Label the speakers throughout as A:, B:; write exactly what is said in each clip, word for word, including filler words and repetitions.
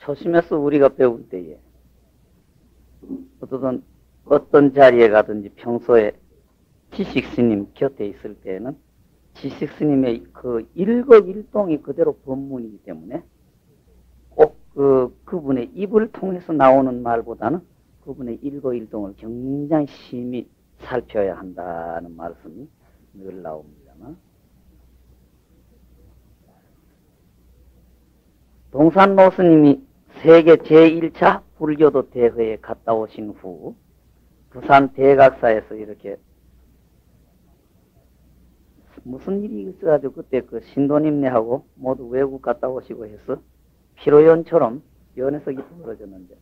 A: 초심에서 우리가 배울 때에 어떤 어떤 자리에 가든지 평소에 지식 스님 곁에 있을 때에는 지식 스님의 그 일거일동이 그대로 법문이기 때문에 꼭 그 그분의 입을 통해서 나오는 말보다는 그분의 일거일동을 굉장히 심히 살펴야 한다는 말씀이 늘 나옵니다만, 동산노 스님이 세계 제일 차 불교도 대회에 갔다 오신 후 부산 대각사에서 이렇게 무슨 일이 있어가지고 그때 그 신도님네하고 모두 외국 갔다 오시고 해서 피로연처럼 연회석이 벌어졌는데,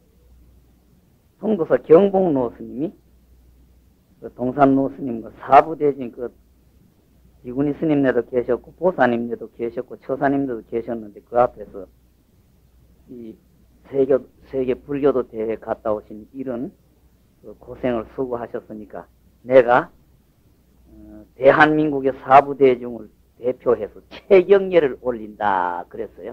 A: 송도사 경복노 스님이 그 동산노 스님과 사부대진 그 비구니 스님네도 계셨고 보사님네도 계셨고 처사님네도 계셨는데 그 앞에서 이 세계, 세계 불교도 대회 갔다 오신 이런 그 고생을 수고하셨으니까 내가 어, 대한민국의 사부대중을 대표해서 최경례를 올린다 그랬어요.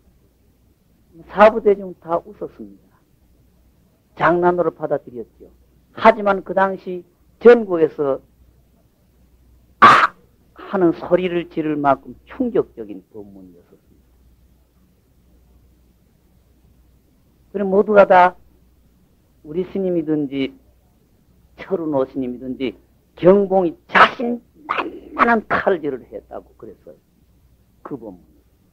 A: 사부대중 다 웃었습니다. 장난으로 받아들였죠. 하지만 그 당시 전국에서 아! 하는 소리를 지를 만큼 충격적인 법문이었습니다. 그럼 모두가 다 우리 스님이든지 철운호 스님이든지 경봉이 자신 만만한 칼질을 했다고 그랬어요. 그 법문.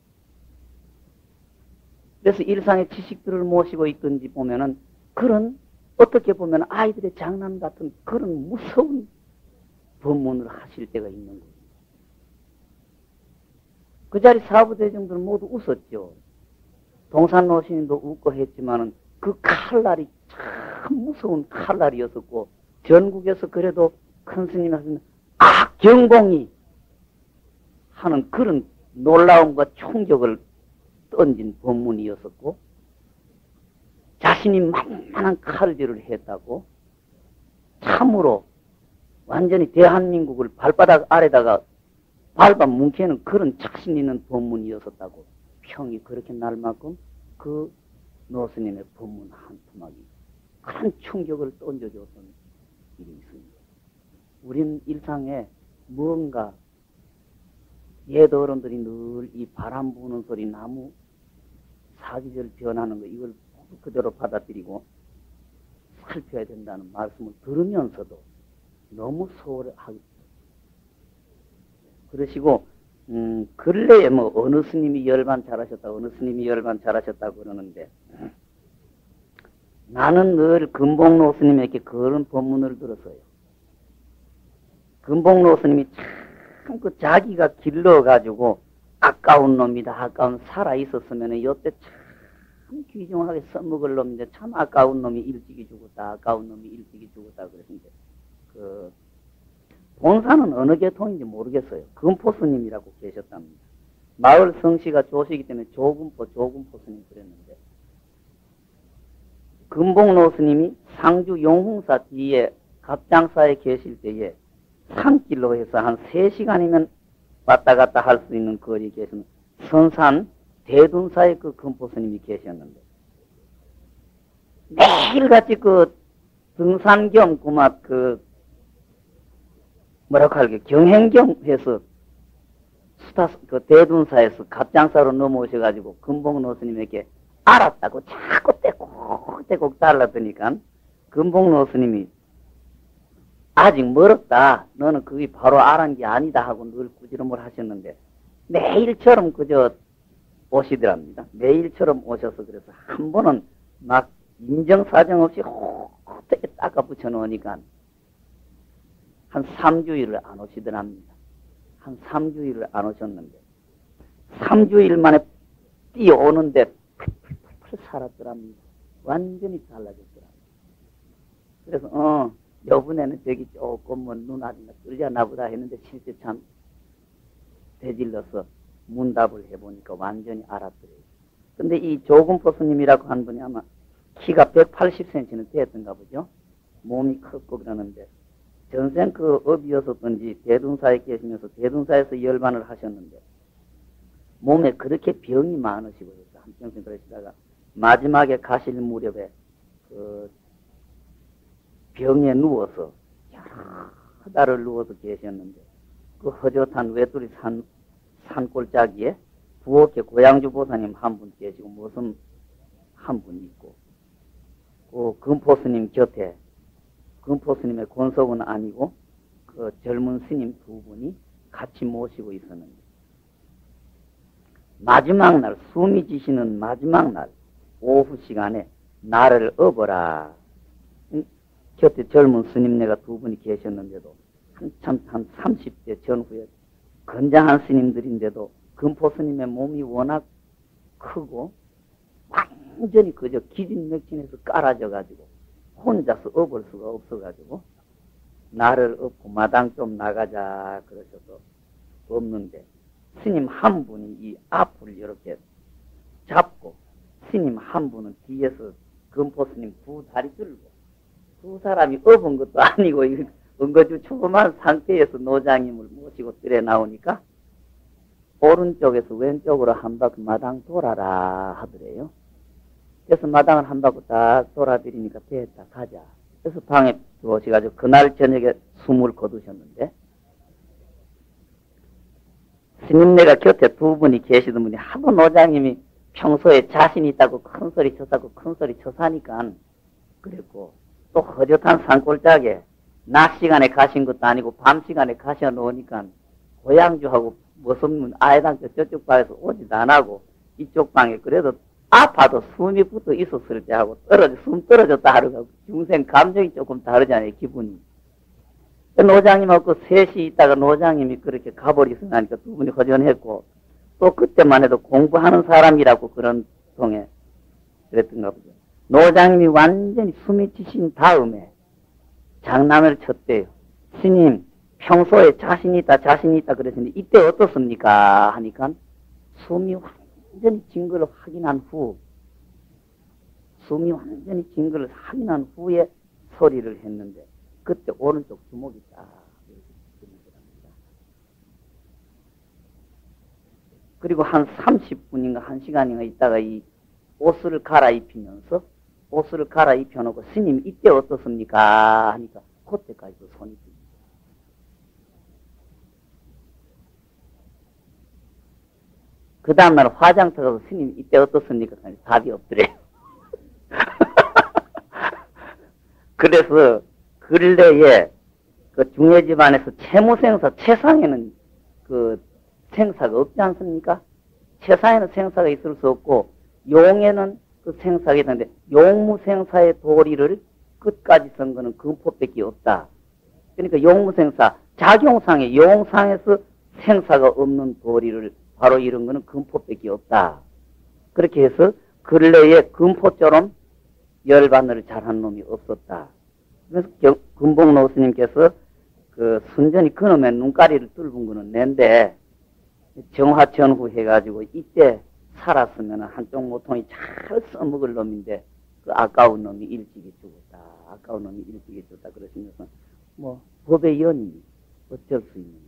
A: 그래서 일상의 지식들을 모시고 있든지 보면은 그런 어떻게 보면 아이들의 장난 같은 그런 무서운 법문을 하실 때가 있는 거예요. 그 자리 사부대중들 모두 웃었죠. 동산노 스님도 웃고 했지만은 그 칼날이 참 무서운 칼날이었었고, 전국에서 그래도 큰 스님이 하시는 아 경공이 하는 그런 놀라움과 충격을 던진 법문이었었고, 자신이 만만한 칼질을 했다고 참으로 완전히 대한민국을 발바닥 아래다가 밟아 뭉개는 그런 자신 있는 법문이었었다고 평이 그렇게 날 만큼 그 노스님의 법문 한 토막이 큰 충격을 던져줬던 일이 있습니다. 우린 일상에 무언가 옛 어른들이 늘 이 바람 부는 소리, 나무 사계절 변하는 거 이걸 그대로 받아들이고 살펴야 된다는 말씀을 들으면서도 너무 소홀하게 그러시고, 음, 근래에 뭐 어느 스님이 열반 잘하셨다, 어느 스님이 열반 잘하셨다고 그러는데, 나는 늘 금봉로 스님에게 그런 법문을 들었어요. 금봉로 스님이 참 그 자기가 길러가지고 아까운 놈이다, 아까운 살아있었으면 요때 참 귀중하게 써먹을 놈인데 참 아까운 놈이 일찍이 죽었다, 아까운 놈이 일찍이 죽었다 그랬는데, 그 본사는 어느 계통인지 모르겠어요. 금포 스님이라고 계셨답니다. 마을 성씨가 조시기 때문에 조금포, 조금포 스님 그랬는데, 금봉로 스님이 상주 용흥사 뒤에 갑장사에 계실 때에 산길로 해서 한 세 시간이면 왔다 갔다 할 수 있는 거리에 계시는 선산 대둔사에 그 금포 스님이 계셨는데, 매일같이 그 등산 겸 그맛 그 뭐라고 할게 경행경 해서 수타 그 대둔사에서 갑장사로 넘어오셔가지고 금봉로 스님에게 알았다고 자꾸 떼곡떼곡 달라드니까 금봉로 스님이 아직 멀었다, 너는 그게 바로 알은 게 아니다 하고 늘 꾸지람을 하셨는데, 매일처럼 그저 오시더랍니다. 매일처럼 오셔서 그래서 한 번은 막 인정사정 없이 호되게 닦아 붙여 놓으니까 한 삼 주일을 안 오시더랍니다. 한 삼 주일을 안 오셨는데 삼 주일 만에 뛰어오는데 풀풀풀 살았더랍니다. 완전히 달라졌더랍니다. 그래서 어 요번에는 저기 조금 뭐 눈 아직 끌려나 보다 했는데 실제 참 되질러서 문답을 해보니까 완전히 알았더래요. 근데 이 조금포 스님이라고 한 분이 아마 키가 백팔십 센티미터는 됐던가 보죠. 몸이 컸고 그러는데 전생 그 업이었었던지 대둔사에 계시면서 대둔사에서 열반을 하셨는데 몸에 그렇게 병이 많으시고 해서 한평생 그러시다가 마지막에 가실 무렵에 그 병에 누워서 여러 달을 누워서 계셨는데 그 허젓한 외톨이 산, 산골짜기에 부엌에 고양주 보사님 한 분 계시고 무슨 한 분 있고 그 금포스님 곁에 금포스님의 권속은 아니고 그 젊은 스님 두 분이 같이 모시고 있었는데 마지막 날 숨이 지시는 마지막 날 오후 시간에 나를 업어라. 곁에 젊은 스님네가 두 분이 계셨는데도 한참 한 삼십 대 전후에 건장한 스님들인데도 금포 스님의 몸이 워낙 크고 완전히 그저 기진맥진해서 깔아져 가지고 혼자서 업을 수가 없어 가지고 나를 업고 마당 좀 나가자 그러셔서 없는데 스님 한 분이 이 앞을 이렇게 잡고 스님 한 분은 뒤에서 금포 스님 두 다리 들고 두 사람이 업은 것도 아니고 은거주 초범한 상태에서 노장님을 모시고 들에 나오니까 오른쪽에서 왼쪽으로 한 바퀴 마당 돌아라 하더래요. 그래서 마당을 한 바퀴 딱 돌아드리니까 됐다 가자. 그래서 방에 들어오셔가지고 그날 저녁에 숨을 거두셨는데 스님네가 곁에 두 분이 계시던 분이 하도 노장님이 평소에 자신이 있다고 큰 소리 쳤다고 큰 소리 쳐사니까 그랬고 또 허젓한 산골짜기에 낮 시간에 가신 것도 아니고 밤 시간에 가셔 놓으니까 고양주하고 무슨 아이당께 저쪽 방에서 오지도 안 하고 이쪽 방에 그래도 아파도 숨이 붙어 있었을 때 하고 떨어져 숨 떨어졌다 하루가 중생 감정이 조금 다르잖아요 기분이. 노장님하고 셋이 있다가 노장님이 그렇게 가버리시니까 두 분이 허전했고 또 그때만 해도 공부하는 사람이라고 그런 통에 그랬던가 보죠. 노장님이 완전히 숨이 지신 다음에 장난을 쳤대요. 스님 평소에 자신이 있다 자신이 있다 그랬는데 이때 어떻습니까 하니까 숨이 완전히 진 걸 확인한 후 숨이 완전히 진 걸 확인한 후에 소리를 했는데 그때 오른쪽 주먹이 딱 그리고 한 삼십 분인가 한 시간인가 있다가 이 옷을 갈아입히면서 옷을 갈아입혀놓고 스님 이때 어떻습니까 하니까 그때까지도 손이 듭니다. 그 다음날 화장터 가서 스님 이때 어떻습니까 하니 답이 없더래요. 그래서 근래에 그 중해 집안에서 채무생사 채상에는 그 생사가 없지 않습니까? 채상에는 생사가 있을 수 없고 용에는 그 생사가 있는데 용무생사의 도리를 끝까지 쓴 거는 금포밖에 없다. 그러니까 용무생사 작용상에 용상에서 생사가 없는 도리를 바로 이런 거는 금포밖에 없다. 그렇게 해서 근래에 금포처럼 열반을 잘한 놈이 없었다. 그래서 금봉노 스님께서 그 순전히 그놈의 눈가리를 뚫은 거는 낸데 정화 전후 해가지고 이때 살았으면 한쪽 모통이 잘 써먹을 놈인데 그 아까운 놈이 일찍이 죽었다. 아까운 놈이 일찍이 죽었다. 그러시면서 뭐 법의 연이 어쩔 수 있는.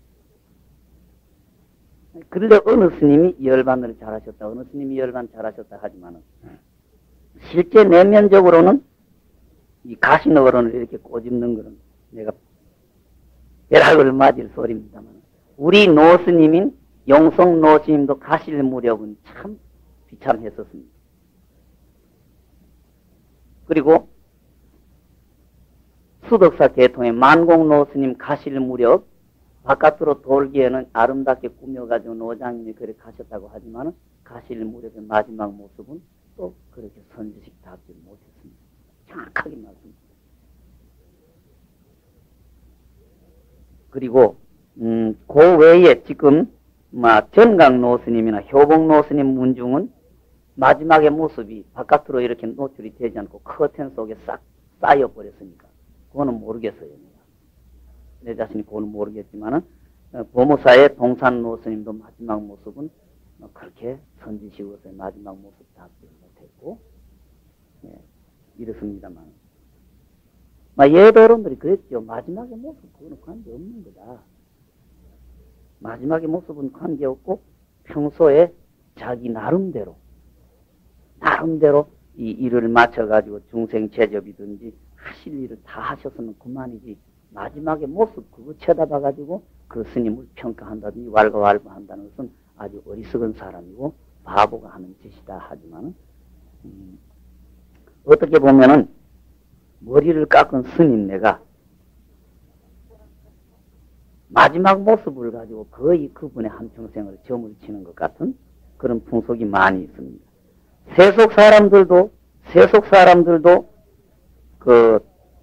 A: 그런데 어느 스님이 열반을 잘하셨다. 어느 스님이 열반 잘하셨다 하지만은 실제 내면적으로는 이 가신 어른을 이렇게 꼬집는 거는 내가 벼락을 맞을 소리입니다만 우리 노스님인 용성 노스님도 가실 무렵은 참 비참했었습니다. 그리고 수덕사 계통의 만공 노스님 가실 무렵 바깥으로 돌기에는 아름답게 꾸며가지고 노장님이 그렇게 가셨다고 하지만 가실 무렵의 마지막 모습은 또 그렇게 선지식 답지 못했습니다. 정확하게 말씀드립니다. 그리고 음, 그 외에 지금 막 전강 노스님이나 효봉 노스님 문중은 마지막의 모습이 바깥으로 이렇게 노출이 되지 않고 커튼 속에 싹 쌓여버렸으니까 그거는 모르겠어요. 내 자신이 그거는 모르겠지만은 보모사의 동산 노스님도 마지막 모습은 그렇게 선지식으로서의 마지막 모습 답지 못했고 예, 이렇습니다만 예배론들이 그랬죠. 마지막의 모습 그거는 관계없는 거다. 마지막의 모습은 관계없고 평소에 자기 나름대로 나름대로 이 일을 맞춰가지고 중생 제접이든지 하실 일을 다 하셨으면 그만이지. 마지막에 모습 그거 쳐다봐가지고 그 스님을 평가한다든지 왈가왈부한다는 것은 아주 어리석은 사람이고 바보가 하는 짓이다 하지만 음, 어떻게 보면은 머리를 깎은 스님네가 마지막 모습을 가지고 거의 그분의 한평생을 점을 치는 것 같은 그런 풍속이 많이 있습니다. 세속 사람들도 세속 사람들도 그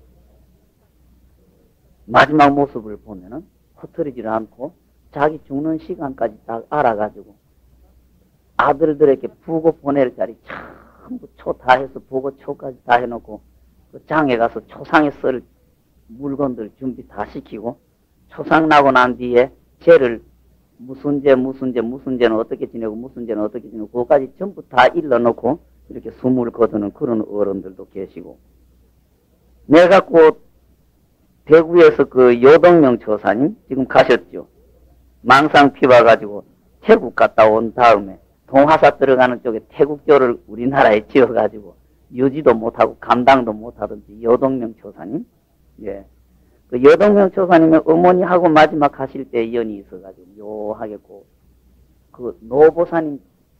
A: 마지막 모습을 보면은 허투루질 않고 자기 죽는 시간까지 딱 알아가지고 아들들에게 부고 보낼 자리 전부 초 다 해서 부고 초까지 다 해놓고 그 장에 가서 초상에 쓸 물건들 준비 다 시키고 초상 나고 난 뒤에 죄를 무슨 죄 무슨 죄 무슨 죄는 어떻게 지내고 무슨 죄는 어떻게 지내고 그거까지 전부 다 일러놓고 이렇게 숨을 거두는 그런 어른들도 계시고 내가 곧 대구에서 그 요동명 조사님 지금 가셨죠. 망상 피와 가지고 태국 갔다 온 다음에 동화사 들어가는 쪽에 태국교를 우리나라에 지어가지고 유지도 못하고 감당도 못하든지 요동명 조사님, 예, 그 요동명 조사님의 어머니하고 마지막 가실 때 연이 있어가지고 묘하겠고 그 노보사님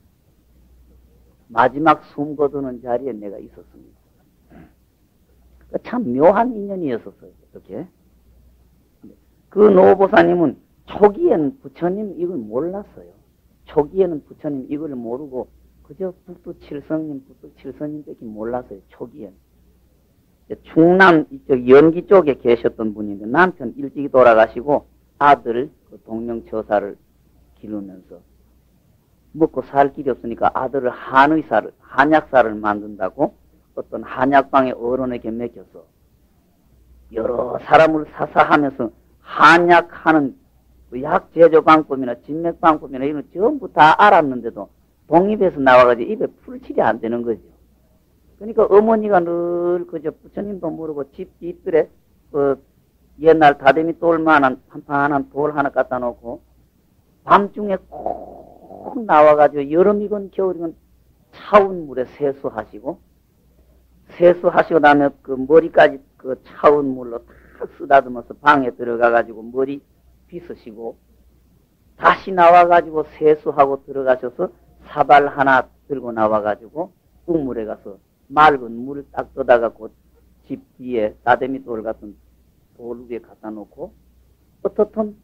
A: 마지막 숨 거두는 자리에 내가 있었습니다. 참 묘한 인연이었었어요. 이렇게 그 노보사님은 초기에는 부처님 이걸 몰랐어요. 초기에는 부처님 이걸 모르고 그저 북두칠성님, 북두칠성님밖에 몰랐어요. 초기에는. 충남 이쪽 연기 쪽에 계셨던 분인데 남편 일찍 돌아가시고 아들 그 동명처사를 기르면서 먹고 살 길이 없으니까 아들을 한의사를 한약사를 만든다고 어떤 한약방의 어른에게 맡겨서 여러 사람을 사사하면서 한약하는 약 제조 방법이나 진맥 방법이나 이런 거 전부 다 알았는데도 독립해서 나와가지고 입에 풀칠이 안 되는 거죠. 그러니까 어머니가 늘 그저 부처님도 모르고 집 뒷뜰에 그 옛날 다대미 돌만한 판판한 돌 하나 갖다 놓고 밤중에 꼭 나와가지고 여름이건 겨울이건 차운 물에 세수하시고 세수하시고 나면 그 머리까지 그 차운 물로 탁 쓰다듬어서 방에 들어가가지고 머리 빗으시고 다시 나와가지고 세수하고 들어가셔서 사발 하나 들고 나와가지고 우물에 가서 맑은 물을 딱 떠다갖고 집 뒤에 다대미 돌 같은 돌 위에 갖다 놓고 어떻든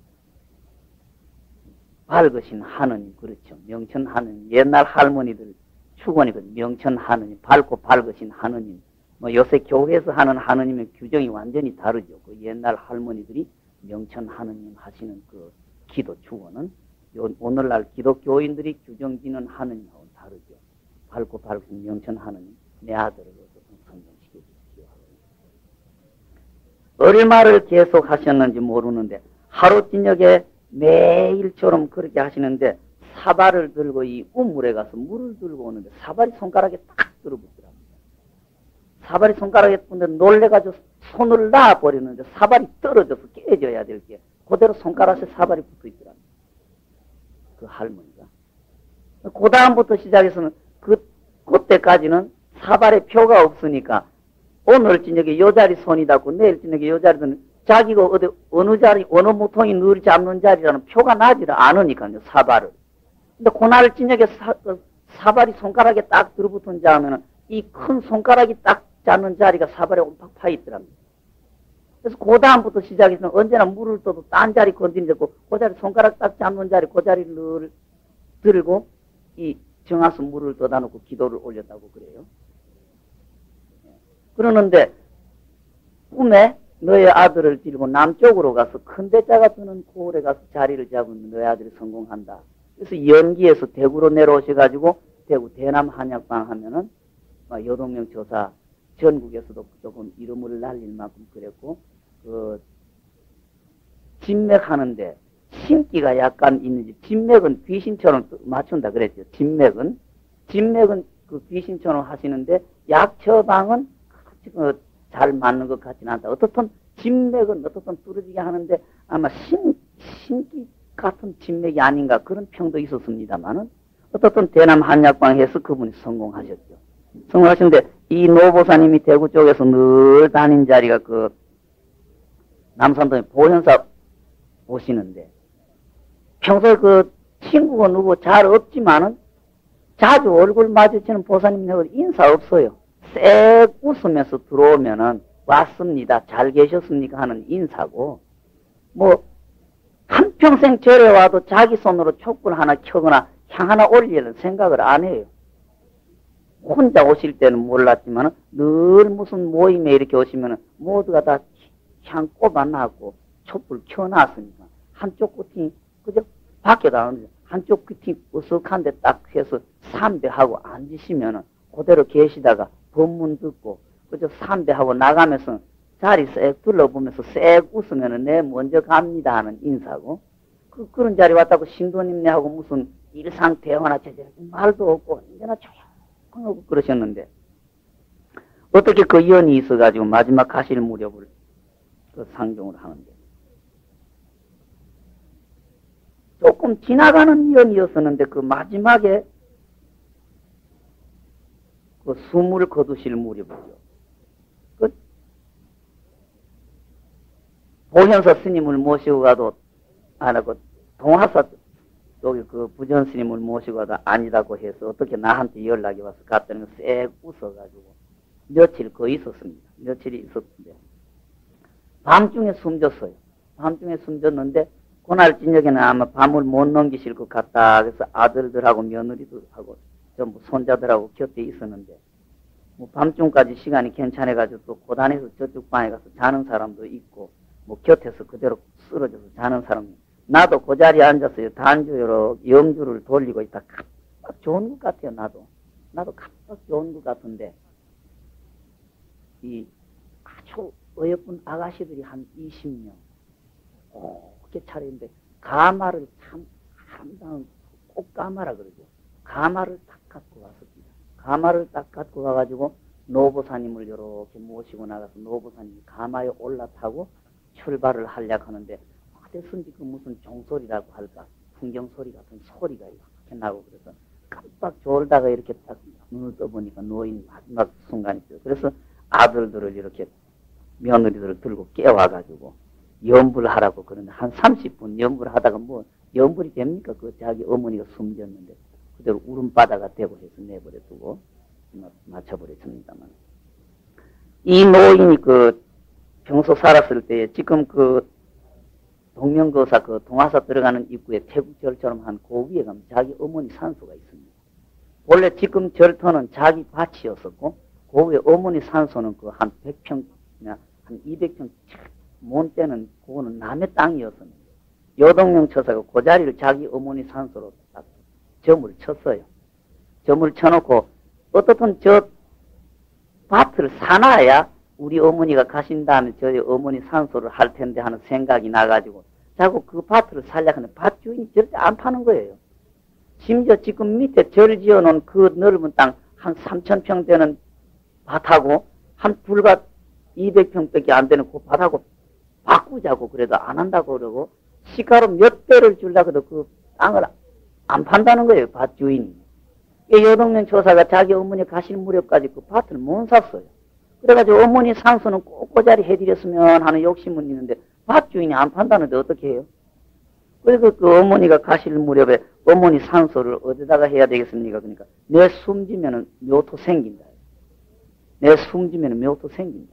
A: 밝으신 하느님, 그렇죠. 명천 하느님. 옛날 할머니들 축원이거든. 명천 하느님, 밝고 밝으신 하느님. 뭐 요새 교회에서 하는 하느님의 규정이 완전히 다르죠. 그 옛날 할머니들이 명천 하느님 하시는 그 기도 축원은 오늘날 기독교인들이 규정짓는 하느님하고는 다르죠. 밝고 밝으신 명천 하느님, 내 아들을 성공시켜 주십시오. 얼마를 계속 하셨는지 모르는데 하루 저녁에 매일처럼 그렇게 하시는데 사발을 들고 이 우물에 가서 물을 들고 오는데 사발이 손가락에 딱 들어붙더랍니다. 사발이 손가락에 붙는데 놀래가지고 손을 놔버리는데 사발이 떨어져서 깨져야 될 게 그대로 손가락에 사발이 붙어있더랍니다. 그 할머니가. 그 다음부터 시작해서는 그, 그때까지는 사발의 표가 없으니까 오늘 저녁에 요 자리 손이 닿고 내일 저녁에 요 자리는 자기가 어디, 어느 자리, 어느 모통이 늘 잡는 자리라는 표가 나지를 않으니까요, 사발을. 근데 그날 저녁에 사, 사발이 손가락에 딱 들어붙은 자면은 이 큰 손가락이 딱 잡는 자리가 사발에 옴팍 파 있더랍니다. 그래서 그 다음부터 시작해서 언제나 물을 떠도 딴 자리 건드리고 그 자리 손가락 딱 잡는 자리 그 자리를 늘 들고 이 정화수 물을 떠다 놓고 기도를 올렸다고 그래요. 그러는데 꿈에 너의 아들을 들고 남쪽으로 가서 큰 대자가 드는 고을에 가서 자리를 잡으면 너의 아들이 성공한다. 그래서 연기에서 대구로 내려오셔가지고 대구 대남 한약방 하면은 요동명 조사 전국에서도 조금 이름을 날릴 만큼 그랬고 그 진맥하는데 신기가 약간 있는지 진맥은 귀신처럼 맞춘다 그랬죠. 진맥은 진맥은 그 귀신처럼 하시는데 약 처방은 잘 맞는 것 같지는 않다. 어떻든 진맥은 어떻든 뚫어지게 하는데 아마 신, 신기 같은 진맥이 아닌가 그런 평도 있었습니다만은 어떻든 대남 한약방에서 그분이 성공하셨죠. 성공하시는데, 이 노보사님이 대구 쪽에서 늘 다닌 자리가 그 남산동에 보현사 오시는데, 평소에 그 친구가 누구 잘 없지만은 자주 얼굴 마주치는 보사님하고 인사 없어요. 쎄 웃으면서 들어오면은 왔습니다. 잘 계셨습니까? 하는 인사고, 뭐 한평생 절에 와도 자기 손으로 촛불 하나 켜거나 향 하나 올리는 생각을 안 해요. 혼자 오실 때는 몰랐지만 늘 무슨 모임에 이렇게 오시면 모두가 다 향 꼽아놨고 촛불 켜놨으니까 한쪽 끝이 그저 밖에 나오는데 한쪽 끝이 으슥한데 딱 해서 삼배하고 앉으시면 그대로 계시다가 법문 듣고 그저 삼배하고 나가면서 자리 쓱 둘러보면서 쓱 웃으면 내 먼저 갑니다 하는 인사고, 그, 그런 자리 왔다고 신도님네하고 무슨 일상 대화나 제대로 말도 없고 언제나 조용하고 그러셨는데, 어떻게 그 연이 있어가지고 마지막 가실 무렵을 그 상종을 하는데, 조금 지나가는 연이었었는데 그 마지막에 그 숨을 거두실 무렵이죠. 그 보현서 스님을 모시고 가도 아니고 동화사 여기 그 부전 스님을 모시고 가도 아니다고 해서 어떻게 나한테 연락이 와서 갔더니 쎄 웃어가지고 며칠 거의 있었습니다. 며칠이 있었는데 밤중에 숨졌어요. 밤중에 숨졌는데 그날 저녁에는 아마 밤을 못 넘기실 것 같다. 그래서 아들들하고 며느리들하고 전부 손자들하고 곁에 있었는데, 뭐 밤중까지 시간이 괜찮아가지고 또 고단해서 저쪽 방에 가서 자는 사람도 있고, 뭐 곁에서 그대로 쓰러져서 자는 사람이, 나도 그 자리에 앉았어요. 단주로 영주를 돌리고 있다. 깜빡 좋은 것 같아요. 나도 나도 깜빡 좋은 것 같은데, 이 아주 어여쁜 아가씨들이 한 이십 명 그렇게 차려있는데 가마를 참 아름다운 꽃가마라 그러죠. 가마를 딱 갖고 왔습니다. 가마를 딱 갖고 가가지고 노보사님을 이렇게 모시고 나가서 노보사님이 가마에 올라타고 출발을 하려고 하는데, 어디선지 그 무슨 종소리라고 할까, 풍경소리 같은 소리가 이렇게 나고, 그래서 깜빡 졸다가 이렇게 딱 눈을 떠보니까 노인 마지막 순간이죠. 그래서 아들들을 이렇게 며느리들을 들고 깨워가지고 염불을 하라고 그러는데, 한 삼십 분 염불을 하다가 뭐 염불이 됩니까? 그 자기 어머니가 숨졌는데 그대로 울음바다가 되고 해서 내버려 두고 맞춰버렸습니다만, 이 노인이 그 평소 살았을 때 지금 그 동명거사 그 동화사 들어가는 입구에 태국절처럼 한 그 위에 가면 자기 어머니 산소가 있습니다. 원래 지금 절터는 자기 밭이었었고 그 위에 어머니 산소는 그 한 백 평이나 한 이백 평 못 되는 그거는 남의 땅이었습니다. 여동명 처사가 그 자리를 자기 어머니 산소로 딱 점을 쳤어요. 점을 쳐놓고 어떻든 저 밭을 사놔야 우리 어머니가 가신 다음에 저희 어머니 산소를 할 텐데 하는 생각이 나가지고 자꾸 그 밭을 살려고 하는데 밭 주인이 절대 안 파는 거예요. 심지어 지금 밑에 절 지어놓은 그 넓은 땅 한 삼천 평 되는 밭하고 한 불과 이백 평밖에 안 되는 그 밭하고 바꾸자고 그래도 안 한다고 그러고, 시가로 몇 배를 주려고 해도 그 땅을 안 판다는 거예요, 밭 주인이. 여동명 조사가 자기 어머니 가실 무렵까지 그 밭을 못 샀어요. 그래가지고 어머니 상소는 꼭 그 자리 해드렸으면 하는 욕심은 있는데 밭 주인이 안 판다는데 어떻게 해요? 그래서 그 어머니가 가실 무렵에 어머니 상소를 어디다가 해야 되겠습니까? 그러니까 내 숨지면은 묘토 생긴다. 내 숨지면은 묘토 생긴다.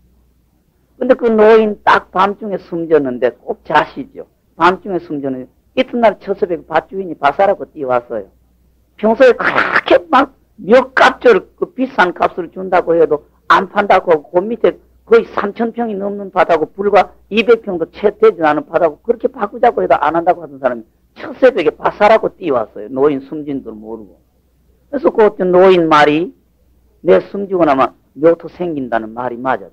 A: 근데 그 노인 딱 밤중에 숨졌는데 꼭 자시죠. 밤중에 숨졌는데 이튿날 처섭에 밭주인이 바사라고 뛰어왔어요. 평소에 그렇게 막 몇 값을 그 비싼 값을 준다고 해도 안 판다고 하고 그 밑에 거의 삼천 평이 넘는 밭하고 불과 이백 평도 채 되지 않은 밭하고 그렇게 바꾸자고 해도 안 한다고 하던 사람이 첫 새벽에 바사라고 뛰어왔어요. 노인 숨진 줄 모르고. 그래서 그 어떤 노인 말이 내 숨지고 나면 묘토 생긴다는 말이 맞았죠.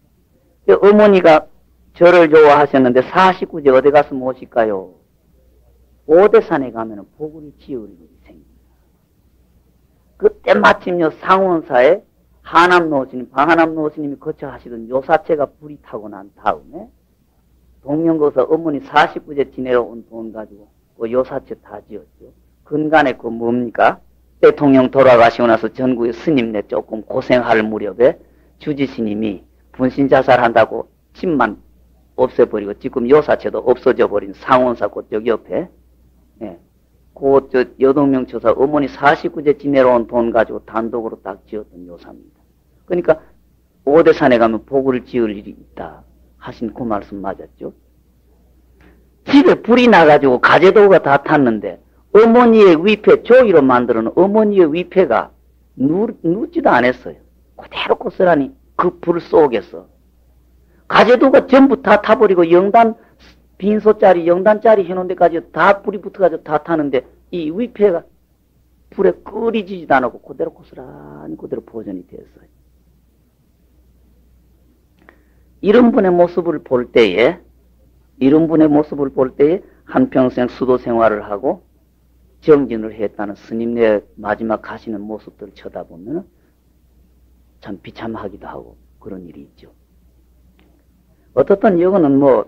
A: 어머니가 저를 좋아하셨는데 사십구 제 어디 가서 모실까요? 오대산에 가면 보구리 지을 일이 생깁니다. 그때 마침요 상원사에 하남 노스님, 방하남 노스님이 거처하시던 요사체가 불이 타고 난 다음에 동명거사 어머니 사십구 제 지내러 온 돈 가지고 그 요사체 다 지었죠. 근간에 그 뭡니까? 대통령 돌아가시고 나서 전국의 스님네 조금 고생할 무렵에 주지 스님이 분신자살한다고 집만 없애버리고 지금 요사체도 없어져 버린 상원사 그쪽 옆에, 예, 그 저 여동명 처사 어머니 사십구 제 지내려온 돈 가지고 단독으로 딱 지었던 요사입니다. 그러니까 오대산에 가면 복을 지을 일이 있다 하신 그 말씀 맞았죠. 집에 불이 나가지고 가재도가 다 탔는데 어머니의 위패, 조기로 만들어 놓은 어머니의 위패가 누, 눕지도 않았어요. 그대로 고스란히 그 불 속에서 가재도가 전부 다 타버리고 영단 빈소짜리 영단짜리 해놓은 데까지 다 불이 붙어가지고 다 타는데 이 위패가 불에 끓이지지도 않고 그대로 고스란히 그대로 보존이 되었어요. 이런 분의 모습을 볼 때에 이런 분의 모습을 볼 때에 한평생 수도 생활을 하고 정진을 했다는 스님네 마지막 가시는 모습들을 쳐다보면 참 비참하기도 하고 그런 일이 있죠. 어떻든 이거는 뭐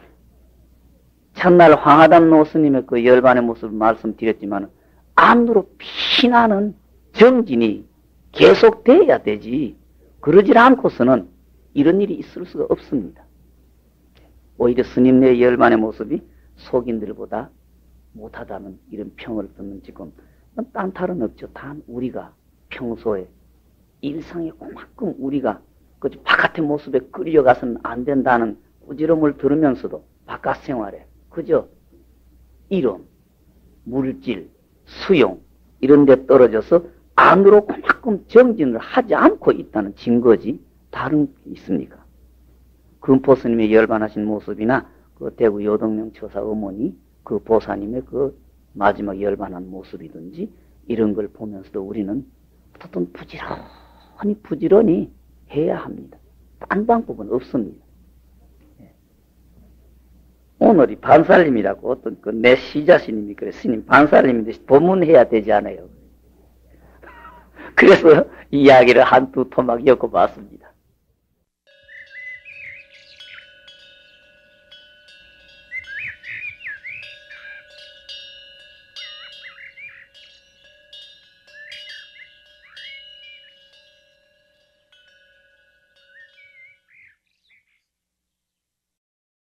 A: 첫날 황하담 노스님의 그 열반의 모습을 말씀드렸지만 안으로 피나는 정진이 계속돼야 되지 그러질 않고서는 이런 일이 있을 수가 없습니다. 오히려 스님네 열반의 모습이 속인들보다 못하다는 이런 평을 듣는 지금 딴 탈은 없죠. 단 우리가 평소에 일상에 그만큼 우리가 그 바깥의 모습에 끌려가서는 안 된다는 꾸지럼을 들으면서도 바깥 생활에 그저 이름, 물질, 수용 이런 데 떨어져서 안으로 그만큼 정진을 하지 않고 있다는 증거지 다른 게 있습니까? 금포 스님의 열반하신 모습이나 그 대구 여동명 처사 어머니 그 보사님의 그 마지막 열반한 모습이든지 이런 걸 보면서도 우리는 어떤 부지런히 부지런히 해야 합니다. 딴 방법은 없습니다. 오늘이 반살림이라고 어떤 그 내 시자스님이 그래 스님 반살림인데 법문해야 되지 않아요. 그래서 이야기를 한두 토막 엮어봤습니다.